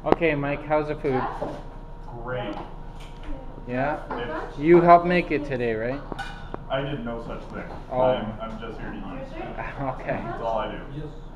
Okay, Mike, how's the food? Great. Yeah? It's, You helped make it today, right? I did no such thing. Oh. I'm just here to eat. Okay. That's all I do.